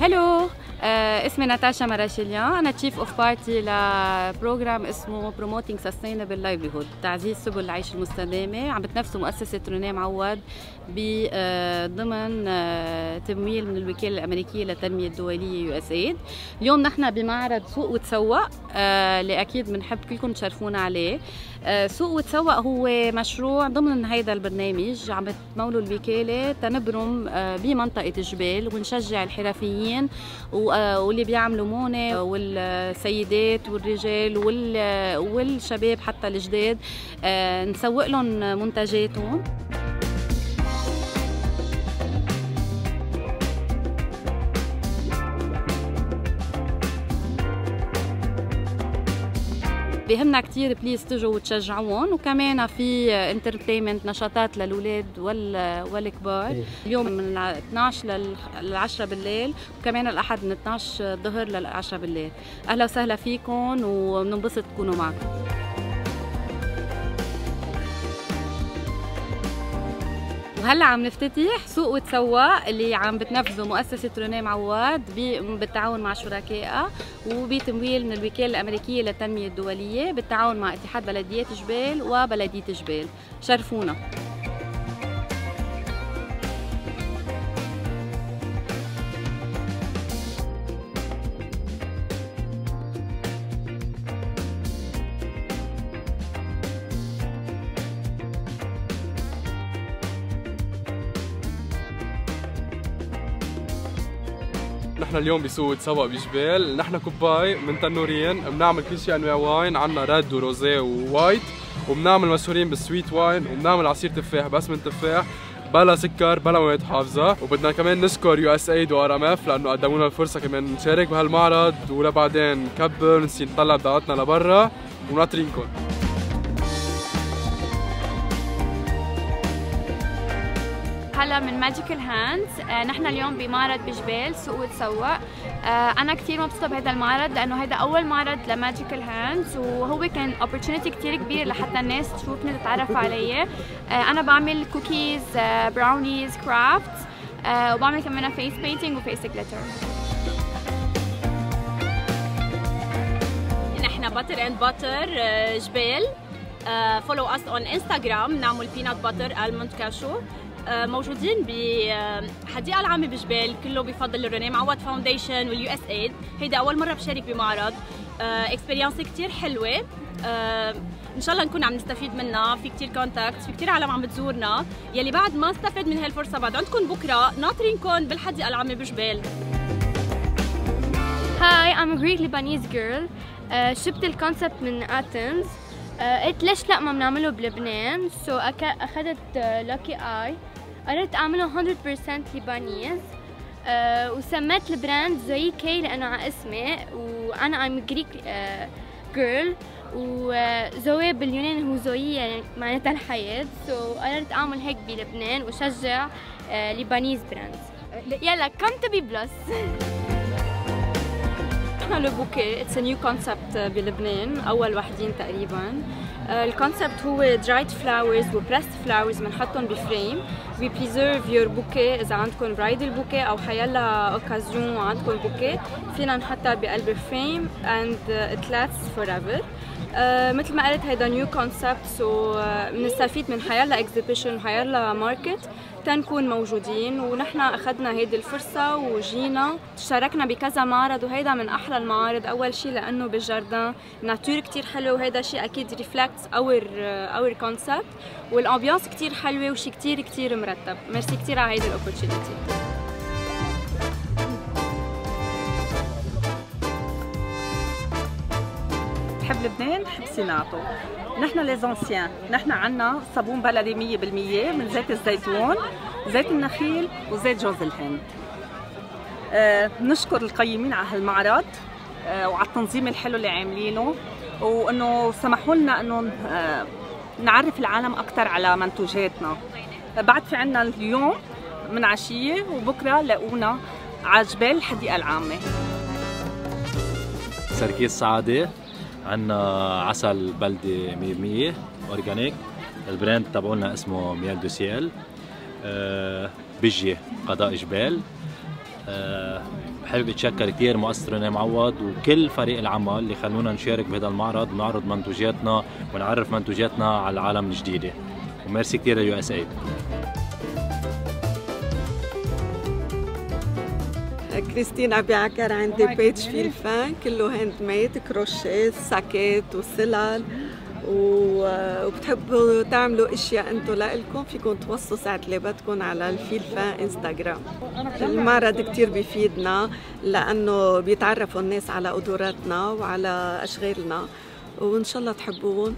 هلو، اسمي ناتاشا مراشليان. أنا تشيف أوف بارتي لبروجرام اسمه Promoting Sustainable Livelihood، تعزيز سبل العيش المستدامة. عم بتنافسه مؤسسة رونيه معوض ضمن تمويل من الوكالة الأمريكية للتنمية الدولية USAID. اليوم نحن بمعرض سوق وتسوق اللي أكيد بنحب كلكم تشرفونا عليه. سوق وتسوق هو مشروع ضمن هيدا البرنامج عم بتموله الوكالة تنبرم بمنطقة جبال ونشجع الحرفيين واللي بيعملوا مونة والسيدات والرجال والشباب حتى الجداد، نسوق لهم منتجاتهم. بيهمنا كتير بليز تجوا وتشجعوهم، وكمان في انترتينمنت نشاطات للأولاد والكبار. اليوم من 12 ل 10 بالليل، وكمان الأحد من 12 الظهر ل 10 بالليل. أهلا وسهلا فيكم وبننبسط تكونوا معكم. وهلا عم نفتتح سوق وتسوق اللي عم بتنفذه مؤسسة رونيه معوض بالتعاون مع شركائها وبتمويل من الوكالة الأمريكية للتنمية الدولية بالتعاون مع اتحاد بلديات جبال وبلدية جبال. شرفونا. نحن اليوم بسوق تسوق بجبال. نحن كوباي من تنورين، بنعمل كل شيء انواع واين، عنا ريد وروزيه ووايت، وبنعمل مشهورين بالسويت واين، وبنعمل عصير تفاح بس من تفاح بلا سكر بلا مواد حافظه. وبدنا كمان نشكر USAID وRMF لانه قدموا لنا الفرصه كمان نشارك بهالمعرض، ولبعدين نكبر نصير نطلع بضاعتنا لبرا وناطرينكم. هلا من ماجيكال هاندز. نحن اليوم بمعرض بجبال سوق وتسوق. انا كثير مبسوطه بهذا المعرض لانه هذا اول معرض لماجيكال هاندز، وهو كان opportunity كثير كبيره لحتى الناس تشوفني تتعرف علي. انا بعمل كوكيز، براونيز، كرافتس، وبعمل كمان فيس بينتينج وفيس جليتر. نحن باتر اند باتر جبال. فولو اس اون انستغرام، نعمل بينات باتر الموند كاشو. موجودين بحديقة العامة بجبال، كله بفضل رونيه معوض فاونديشن والUSAID. هيدا أول مرة بشارك بمعرض. اكسبيرينس كتير حلوة. إن شاء الله نكون عم نستفيد منها. في كتير كونتاكت، في كتير عالم عم بتزورنا. يلي بعد ما استفاد من هالفرصة بعد عندكم بكرة ناطرينكم بالحديقة العامة بجبال. Hi, I'm a Greek Lebanese girl. شفت الكونسبت من Athens. قلت ليش لا ما بنعمله بلبنان. أخذت لاكي آي، قررت أعمله 100% لبنانيز. وسميت البراند زوي كي لأنه على اسمي، وأنا I'm a Greek girl، وزوي باليونان هو زوي يعني معناتها الحياة. قررت أعمل هيك بلبنان وشجع لبنانيز براندز. يلا come to be plus. نحن لو بوكي اتس نيو كونسبت بلبنان، اول وحدين تقريبا. الكونسبت هو درايد فلاورز وبريست فلاورز بنحطهم بفريم. وي بريزيرف يور بوكي. اذا عندكم برايدل بوكي او حيلا اوكازيون وعندكم بوكي فينا نحطها بقلب فريم اند ات لاستس فور ايفر. مثل ما قلت هيدا نيو كونسبت، سو بنستفيد من حيلا اكزيبيشن وحيلا ماركت تنكون موجودين. ونحن اخذنا هيدي الفرصه وجينا شاركنا بكذا معرض، وهيدا من احلى المعارض. اول شيء لانه بالجاردان ناتور كتير حلو، وهيدا شيء اكيد ريفلكتس اور كونسبت، والامبيانس كتير حلوه وشيء كتير مرتب. ميرسي كتير على هيدي الاوبورتونيتي. بحب لبنان، بحب صناعته. نحن ليزونسيان، نحن عنا صابون بلدي 100% من زيت الزيتون، زيت النخيل وزيت جوز الهند. نشكر القيمين على هالمعرض وعلى التنظيم الحلو اللي عاملينه، وانه سمحوا لنا انه نعرف العالم اكثر على منتوجاتنا. بعد في عنا اليوم من عشيه، وبكره لاقونا على جبال الحديقه العامه. سركيس سعاده، عندنا عسل بلدي 100% اورجانيك. البراند تبعولنا اسمه ميال دو سيال. بيجي قضاء جبال. حابب اتشكر كثير مؤسسة رينيه معوض وكل فريق العمل اللي خلونا نشارك بهذا المعرض ونعرض منتوجاتنا ونعرف منتوجاتنا على العالم الجديدة. وميرسي كثير لليو اس ايد. كريستين أبي عكر، عندي بيج فيل فان كله هاند ميد، كروشيه، ساكيت وسلال، وبتحبوا تعملوا اشياء انتم لإلكم فيكم توصوا ساعة اللي بدكم على الفيل فان انستغرام. المعرض كتير بيفيدنا لأنه بيتعرفوا الناس على قدراتنا وعلى أشغالنا، وإن شاء الله تحبوهم.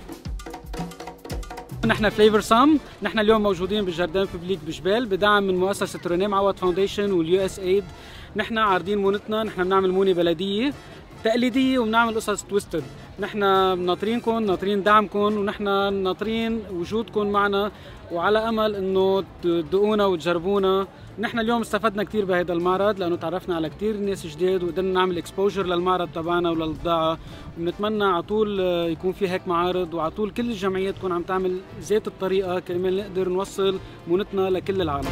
نحن فليفر سام، نحن اليوم موجودين بالجاردان بوبليك بجبال بدعم من مؤسسة رينيه معوض فاونديشن واليو اس ايد. نحن عارضين مونتنا، نحن بنعمل مونة بلدية تقليدية وبنعمل قصص تويستد. نحن ناطرينكم، ناطرين دعمكم، ونحن ناطرين وجودكم معنا، وعلى امل انه تدقونا وتجربونا. نحن اليوم استفدنا كثير بهذا المعرض لانه تعرفنا على كثير ناس جداد وقدرنا نعمل اكسبوجر للمعرض تبعنا وللبضاعه، وبنتمنى على طول يكون في هيك معارض، وعلى طول كل الجمعيات تكون عم تعمل ذات الطريقه كرمال نقدر نوصل مونتنا لكل العالم.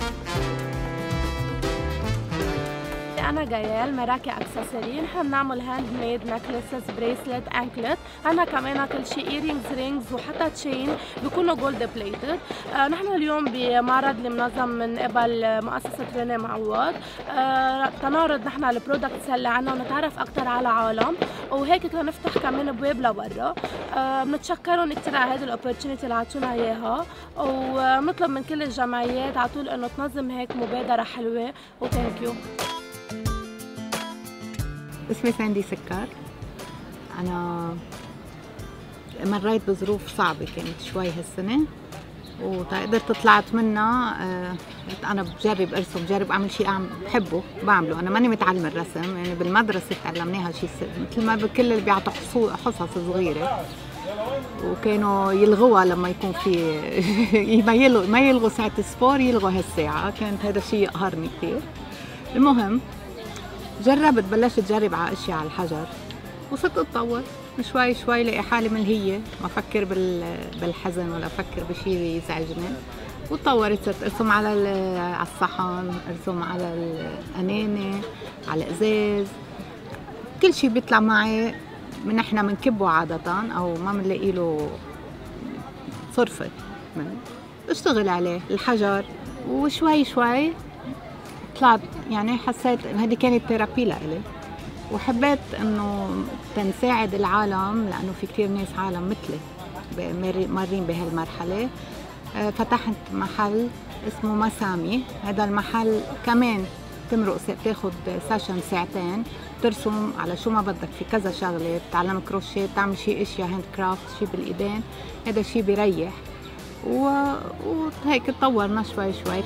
أنا جايال مراكي أكسسوري، نحن بنعمل هاند ميد نكلسز، بريسلت، أنكلت، عنا كمان كل شيء إيرينجز، رينجز وحتى تشين بيكونوا جولد بليتد. نحن اليوم بمعرض اللي منظم من قبل مؤسسة رينيه معوض، تنعرض نحن البرودكتس اللي عنا ونتعرف أكثر على العالم، وهيك تنفتح كمان بواب لبرا. بنتشكرهم كثير على هذه الأوبورتيونيتي اللي عطونا إياها، وبنطلب من كل الجمعيات على طول إنه تنظم هيك مبادرة حلوة، وثانك يو. اسمي ساندي سكر. أنا مريت بظروف صعبة كانت شوي هالسنة، وقدرت طلعت منها. أنا بجرب أرسم، بجرب أعمل شيء بحبه بعمله. أنا ماني متعلمة الرسم، يعني بالمدرسة تعلمناها شيء مثل ما بكل اللي بيعطوا حصص صغيرة، وكانوا يلغوها لما يكون في ما يلغوا ساعة السبور، يلغوا هالساعة. كانت هذا الشيء يقهرني كثير. المهم جربت، بلشت أجرب على أشياء على الحجر، وصرت أتطور شوي شوي، لاقي حالي ملهية، ما أفكر بالحزن ولا أفكر بشيء يزعجني، وتطورت. صرت أرسم على الصحن، أرسم على الأناني، على الإزاز، كل شيء بيطلع معي من إحنا بنكبه عادة أو ما بنلاقي له صرفة، اشتغل عليه الحجر، وشوي شوي طلعت. يعني حسيت إن هذه كانت ثيرابي لإلي، وحبيت إنه تنساعد العالم، لأنه في كتير ناس عالم مثلي مارين بهالمرحلة. فتحت محل اسمه مسامي. هذا المحل كمان تمرق تاخد سيشن ساعتين، ترسم على شو ما بدك، في كذا شغلة، بتعلم كروشيه، بتعمل شيء اشياء هاند كرافت، شيء بالإيدين. هذا الشيء بيريح، وهيك تطورنا شوي شوي.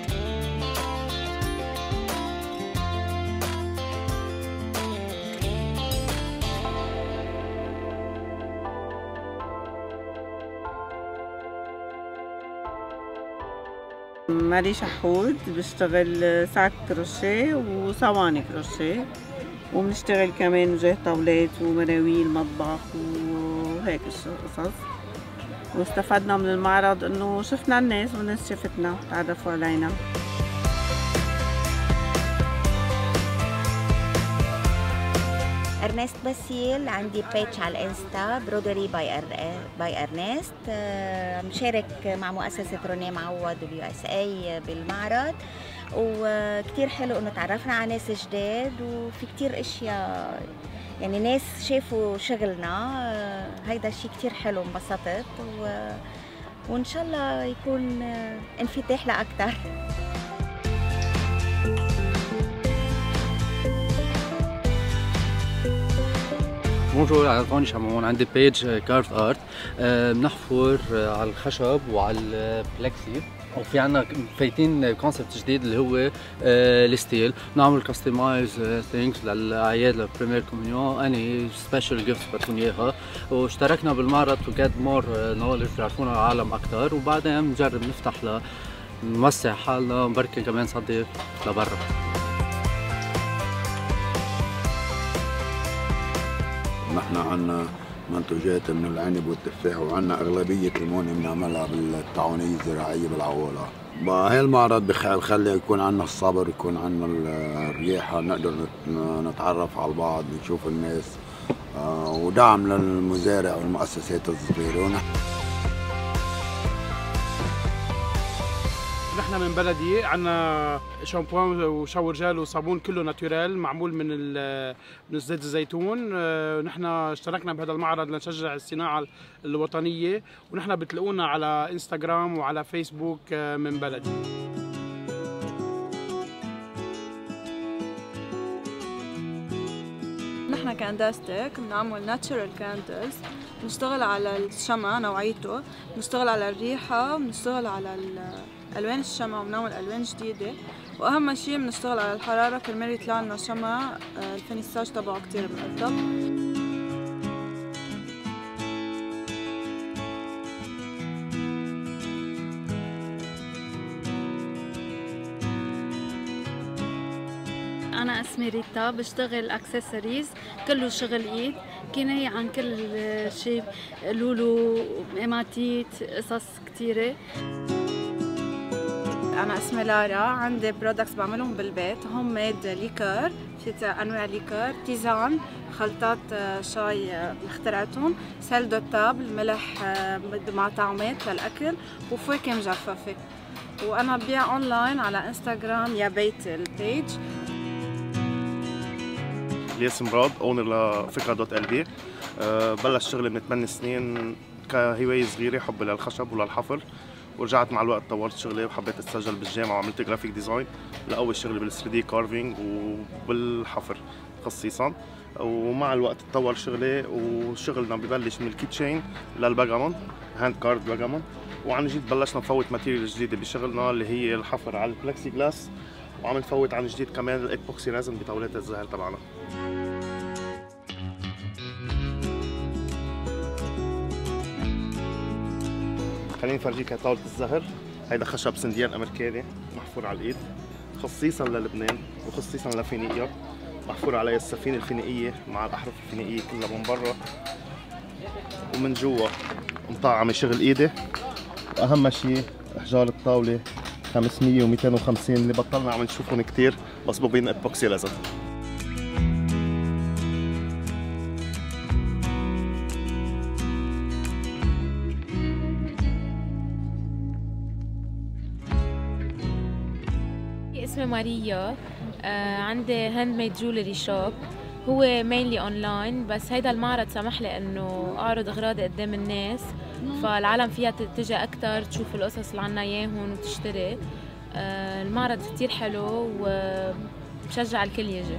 ماري شحود، بشتغل ساعة كروشيه وصواني كروشيه، وبنشتغل كمان وجه طاولات ومراويل مطبخ وهيك قصص. واستفدنا من المعرض انه شفنا الناس والناس شفتنا، تعرفوا علينا. ارنست باسيل، عندي بيج على الانستا برودري باي ارنست. مشارك مع مؤسسة رينيه معوض واليو اس اي بالمعرض، وكتير حلو انه تعرفنا على ناس جداد، وفي كتير اشياء يعني ناس شافوا شغلنا. هيدا الشيء كتير حلو، انبسطت، وان شاء الله يكون انفتاح لاكثر. بونجور، أنا طوني شمعون، عندي بيج كارف ارت، بنحفر على الخشب وعلى البلكسي، وفي عنا فايتين كونسبت جديد اللي هو الستيل. بنعمل كاستمايز ثينكس للاعياد، للبريمير كوميونيون، اني سبيشال جيفتس بدكم اياها. واشتركنا بالمعرض تو جيت مور نولج، يعرفونا العالم اكثر، وبعدين بنجرب نفتح نوسع حالنا، وبركي كمان صديق لبرا. نحن عنا منتوجات من العنب والتفاح، وعندنا أغلبية المونة بنعملها بالتعاونية الزراعية بالعوالة. هاي المعرض بخلي يكون عندنا الصبر، يكون عندنا الرياحة، نقدر نتعرف على البعض، نشوف الناس، ودعم للمزارع والمؤسسات الصغيرة. نحن من بلدي عندنا شامبوان وشاور جل وصابون كله ناتورال معمول من زيت الزيتون. نحن اشتركنا بهذا المعرض لنشجع الصناعة الوطنية، ونحن بتلاقونا على انستغرام وعلى فيسبوك من بلدي. نحن كانداستيك بنعمل ناتشورال كاندلز، بنشتغل على الشمع نوعيته، بنشتغل على الريحة، بنشتغل على الوان الشمع وبنعمل الوان جديده، واهم شيء بنشتغل على الحراره كرمال يطلع لنا شمع الفينيساج تبعه كثير مقدم. أنا اسمي ريتا، بشتغل اكسسوارز كله شغل ايد، كناية عن كل شيء، لولو، هيماتيت، قصص كثيرة. أنا اسمي لارا، عندي برودكتس بعملهم بالبيت، هوم ميد ليكر، في أنواع ليكر، تيزان، خلطات شاي اخترعتهم، سيل دو تابل، ملح مع طعمات للأكل، وفواكه مجففة. وأنا ببيع أونلاين على انستغرام يا بيت البيج. الياس مراد، اونر لفكره دوت ال بي. بلش شغلي من 8 سنين كهوايه صغيره، حب للخشب وللحفر، ورجعت مع الوقت طورت شغلي وحبيت اتسجل بالجامعه وعملت جرافيك ديزاين لقوي شغلي بال 3 دي كارفينج وبالحفر خصيصا. ومع الوقت تطور شغلي، وشغلنا ببلش من الكيتشين للباجامون، هاند كارد باجامون، وعن جديد بلشنا نفوت ماتيريال جديده بشغلنا اللي هي الحفر على البلكسي جلاس، وعم نفوت عن جديد كمان الايبوكسي رازن بطاولات الزهر تبعنا. خليني نفرجيك طاولة الزهر. هيدا خشب سنديان امريكاني محفور على الايد خصيصا للبنان وخصيصا لفينيقيا، محفور عليها السفينه الفينيقيه مع الاحرف الفينيقيه كلها من برا ومن جوا مطعمه شغل ايدي. واهم شيء احجار الطاوله 500 و250 اللي بطلنا عم نشوفهم كثير مصبوبين ايبوكسي رزن. اسمي ماريا، عندي هاند ميد جولري شوب، هو مينلي اونلاين، بس هيدا المعرض سمح لي انه اعرض اغراضي قدام الناس، فالعالم فيها تجي اكثر تشوف القصص اللي عنا اياهم وتشتري. المعرض كثير حلو وبشجع الكل يجي.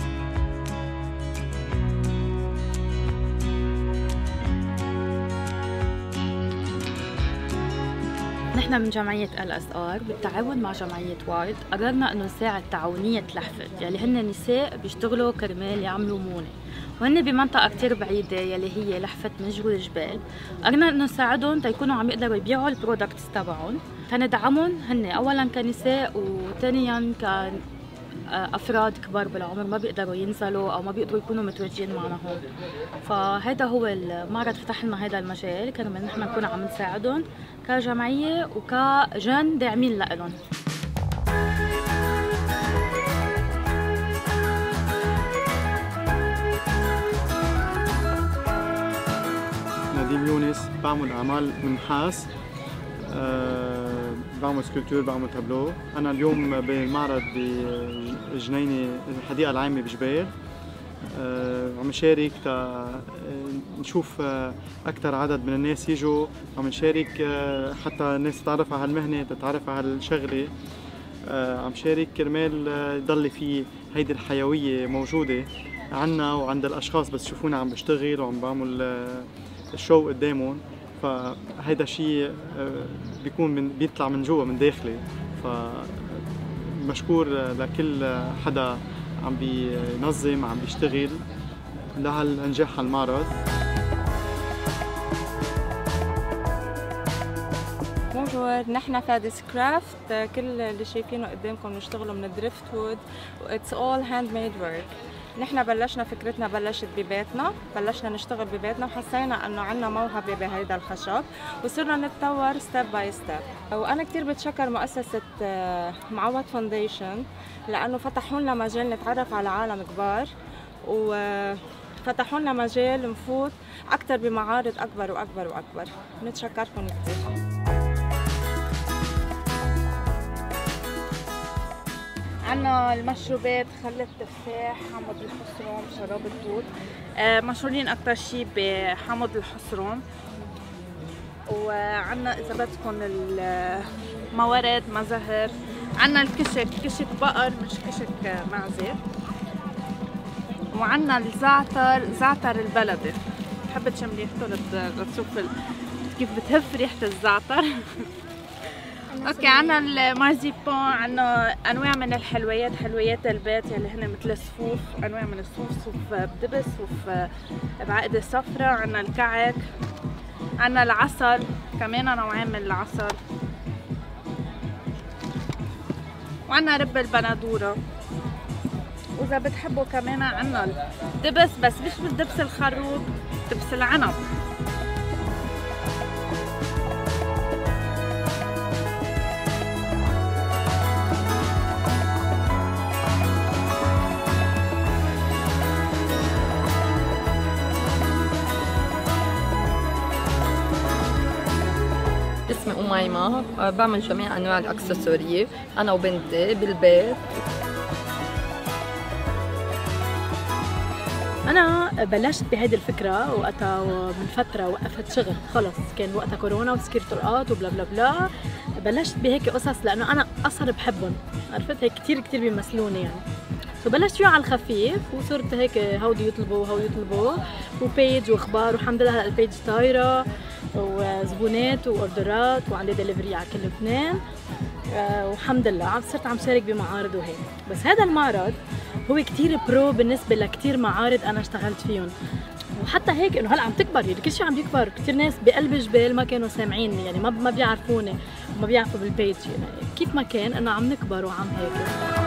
نحن من جمعية LSR بالتعاون مع جمعية وايد قررنا انه نساعد تعاونية لحفت، يلي هن نساء بيشتغلوا كرمال يعملوا مونة، وهن بمنطقة كتير بعيدة يلي هي لحفت مجرور الجبال. قررنا انه نساعدهم تيكونوا عم يقدروا يبيعوا البرودكتس تبعهم، تندعمهم هن اولا كنساء، وثانيا افراد كبار بالعمر ما بيقدروا ينزلوا او ما بيقدروا يكونوا متواجدين معنا هون. فهذا هو المعرض فتح لنا هذا المجال كرمال نحن نكون عم نساعدهم كجمعيه وكجن داعمين لهم. نادين يونس، بعمل اعمال من نحاس، بعمل سكولتور، بعمل تابلو. أنا اليوم بالمعرض بجنينة الحديقة العامة بجبال، عم نشارك نشوف أكثر عدد من الناس يجوا، عم نشارك حتى الناس تتعرف على هالمهنة، تتعرف على هالشغلة. عم شارك كرمال يضل في هيدي الحيوية موجودة عنا وعند الأشخاص بس يشوفونا عم بشتغل وعم بعمل الشو قدامهم. فهيدا شيء بيكون بيطلع من جوا من داخلي، فمشكور لكل حدا عم بينظم عم بيشتغل لهالنجاح هالمعرض. بونجور، نحن فادس كرافت، كل اللي شايفينه قدامكم بنشتغلوا من دريفت وود، اتس اول هاند ميد ورك. نحن بلشنا فكرتنا بلشت ببيتنا، بلشنا نشتغل ببيتنا وحسينا انه عندنا موهبه بهيدا الخشب وصرنا نتطور ستيب باي ستيب. وانا كثير بتشكر مؤسسه معوض فاونديشن لانه فتحوا لنا مجال نتعرف على عالم كبار وفتحوا لنا مجال نفوت اكثر بمعارض اكبر واكبر واكبر. نتشكركم كثير. عنا المشروبات خل التفاح، حامض الحصرم، شراب التوت، مشهورين أكتر شي بحامض الحصرم. وعنا إذا بدكم الموارد مزهر، عنا الكشك، كشك بقر مش كشك معزة، وعنا الزعتر، زعتر البلدي. بحب تشم ريحته لتشوف كيف بتهف ريحة الزعتر. اوكي عنا المارزيبون، عنا انواع من الحلويات، حلويات البيت يلي هن مثل الصفوف، انواع من الصوف، صوف بدبس، صوف بعقده صفراء، عنا الكعك، عنا العسل، كمان نوعين من العسل، وعنا رب البندوره. واذا بتحبوا كمان عنا الدبس، بس مش بالدبس الخروب، دبس العنب. اسمي أميمة، بعمل جميع أنواع الأكسسوارات أنا وبنتي بالبيت. أنا بلشت بهيدي الفكرة وقتها من فترة وقفت شغل، خلص كان وقتها كورونا وسكير طرقات وبلا بلا بلا. بلشت بهيك قصص لأنه أنا أصلا بحبهم، عرفت هيك كتير بيمثلوني يعني. فبلشت فيه على الخفيف وصرت هيك هودي يطلبوا وبيج واخبار، والحمد لله هلا البيج طايره وزبونات واوردرات وعندي دليفري على كل لبنان. والحمد لله صرت عم شارك بمعارض وهيك. بس هذا المعرض هو كتير برو بالنسبه لكتير معارض انا اشتغلت فيهم، وحتى هيك انه هلا عم تكبر، يعني كل شيء عم يكبر. كثير ناس بقلب جبال ما كانوا سامعيني، يعني ما بيعرفوني وما بيعرفوا بالبيج، يعني كيف ما كان انه عم نكبر وعم هيك.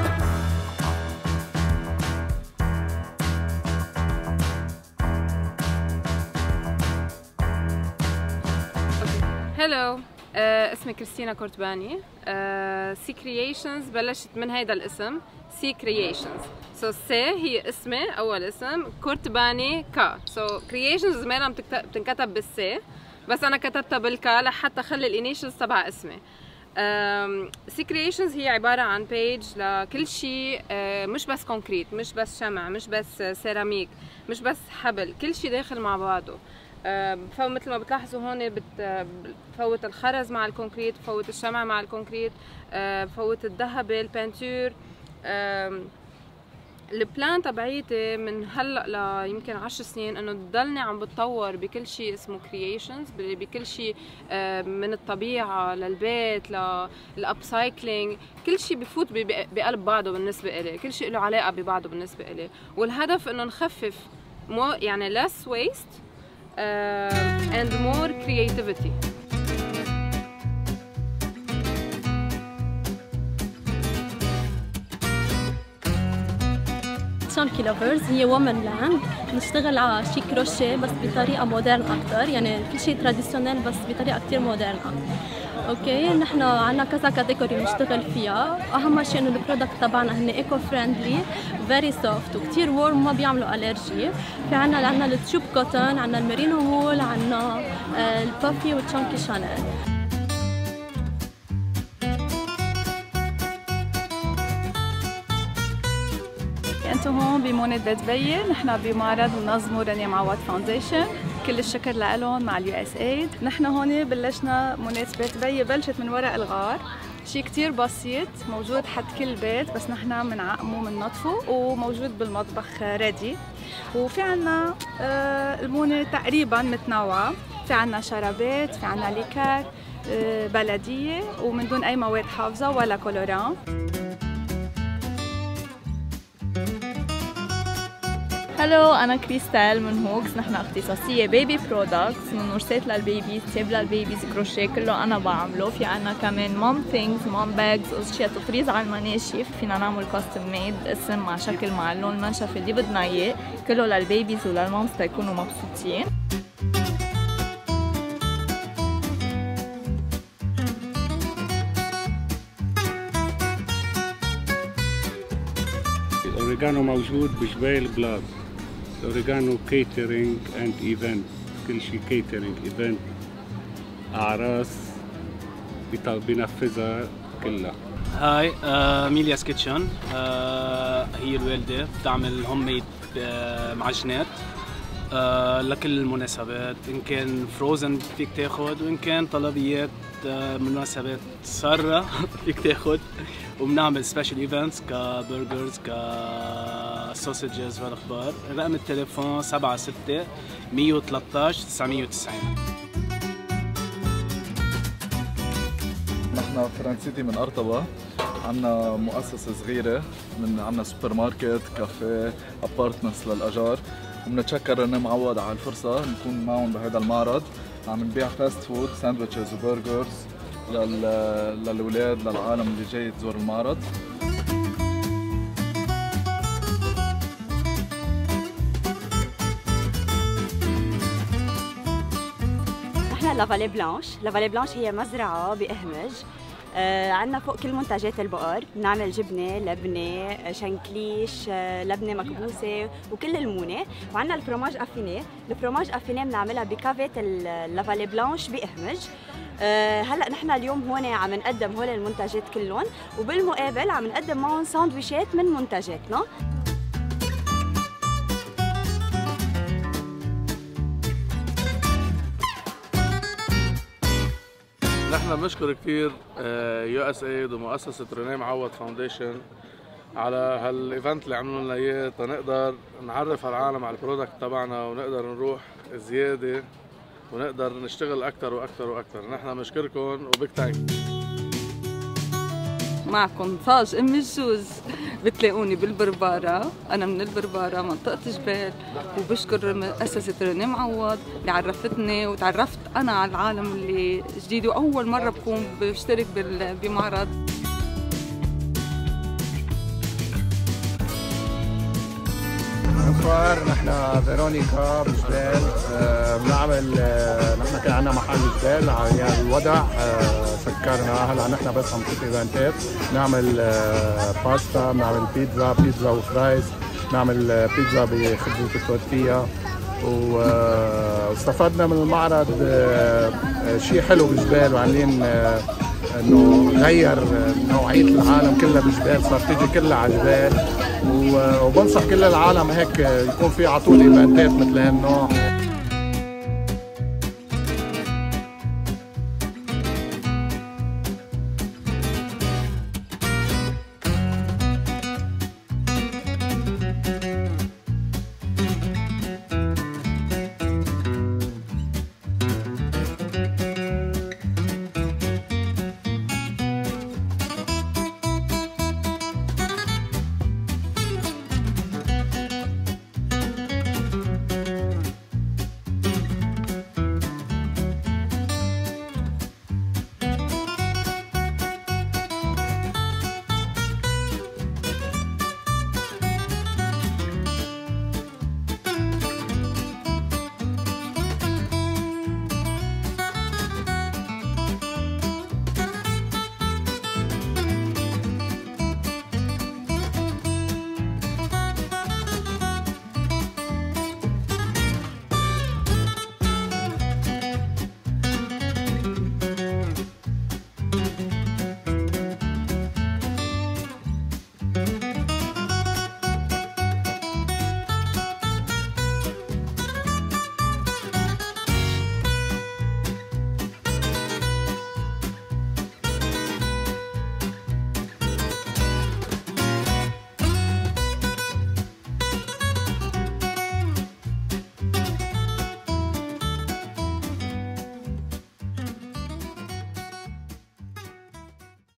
هلو، اسمي كريستينا كورتباني. سي كرييشنز بلشت من هيدا الاسم، سي كرييشنز. سو سي هي اسمي اول اسم، كورتباني كا. سو كرييشنز زمان بتنكتب بالسي، بس انا كتبتها بالكا لحتى اخلي الانيشلز تبع اسمي. سي كرييشنز هي عباره عن بيج لكل شيء، مش بس كونكريت، مش بس شمع، مش بس سيراميك، مش بس حبل، كل شيء داخل مع بعضه. مثل ما بتلاحظوا هون بفوت الخرز مع الكونكريت، بفوت الشمع مع الكونكريت، بفوت الذهب، البانتور. البلان تبعيتي من هلا يمكن 10 سنين انه تضلني عم بتطور بكل شيء اسمه كرييشنز، بكل شيء من الطبيعه للبيت للابسايكلينج، كل شيء بفوت بقلب بعضه بالنسبه إلي، كل شيء له علاقه ببعضه بالنسبه إلي. والهدف انه نخفف يعني less waste and more creativity. شانكي لافرز هي وومن لاند، بنشتغل على شي كروشيه بس بطريقه مودرن اكثر، يعني كل شيء تراديشنال بس بطريقه كثير مودرن. اوكي نحن عندنا كذا كاتيجوري بنشتغل فيها، اهم شيء انه البرودكت تبعنا هن ايكو فريندلي، فيري سوفت وكثير وورم، ما بيعملوا الرجي. في عندنا التيوب كوتون، عندنا الميرينو وول، عندنا البافي والتشانكي شانيل. انتم هون بمونة بيت بيي، نحن بمعرض منظمه رانيا معوض فاونديشن، كل الشكر لهم مع اليو اس ايد. نحن هون بلشنا مونة بيت بيي، بلشت من ورق الغار، شيء كتير بسيط موجود حد كل بيت، بس نحن بنعقمه بننظفه وموجود بالمطبخ ريدي. وفي عنا المونة تقريبا متنوعة، في عنا شرابات، في عنا ليكر بلدية ومن دون أي مواد حافظة ولا كولوران. هلو، أنا كريستال من هوكس. نحن اختصاصية بيبي برودكتس، من ورسات للبيبي، تياب للبيبيز، كروشيه، كله أنا بعمله. في عنا كمان مام ثينكس، مام باجز، أشياء تطريز على المناشف. فينا نعمل كاستم ميد، اسم مع شكل مع اللون المنشف اللي بدنا إياه، كله للبيبيز وللمامز تيكونوا مبسوطين. الأوريجانو موجود بجبال بلاد. الأوريجانو كيترينج اند ايفنت، كل شيء كيترينج ايفنت، أعراس بنفذها كلها. هاي ميلياس كيتشن، هي الوالدة بتعمل هوم ميد معجنات لكل المناسبات، إن كان فروزن فيك تاخد، وإن كان طلبيات مناسبات سارة فيك تاخد. وبنعمل سبيشال ايفنتس كبرجرز، كسوسجز والاخبار. رقم التليفون 76 113 990. نحن فرنسيتي من أرطبة، عنا مؤسسة صغيرة، عنا سوبر ماركت، كافيه، ابارتمنتس للأجار. وبنتشكر رني معوض على الفرصة نكون معهم بهذا المعرض. عم نبيع فاست فود، ساندويتشز وبرجرز للأولاد، للعالم اللي جاي تزور المعرض. نحن لافالي بلانش. لافالي بلانش هي مزرعة بأهمج. عندنا فوق كل منتجات البقر، بنعمل جبنة، لبنة، شنكليش، لبنة مكبوسة وكل المونة. وعندنا الفرماج أفينيه. الفرماج أفينيه بنعملها بكافيت اللافالي بلانش بأهمج. هلا نحن اليوم هون عم نقدم هول المنتجات كلهم، وبالمقابل عم نقدم معهم ساندويشات من منتجاتنا. نحن بنشكر كثير USAID ومؤسسة رينيه معوض فاونديشن على هالايفنت اللي عملوا لنا اياه، تنقدر نعرف على العالم على البرودكت تبعنا، ونقدر نروح زياده ونقدر نشتغل اكثر واكثر واكثر. نحن بنشكركم وبيك تانك. معكم طاج ام الجوز، بتلاقوني بالبربارة. أنا من البربارة منطقة جبال، وبشكر مؤسسة رينيه معوض اللي عرفتني وتعرفت أنا على العالم اللي جديد، وأول مرة بكون بشترك بمعرض. نحن فيرونيكا بجبال، بنعمل نحن كان عندنا محل بجبال على الودع، سكرنا. هلا نحن بس عم نشوف ايفنتات، نعمل باستا، بنعمل بيتزا وفرايز، نعمل بيتزا بخبزة التورتيا. واستفدنا من المعرض شيء حلو بجبال، وعاملين انه غير نوعيه العالم كلها بجبال، صار تيجي كلها على جبال. وبنصح كل العالم هيك يكون في على طول ايفنتات مثل هالنوع.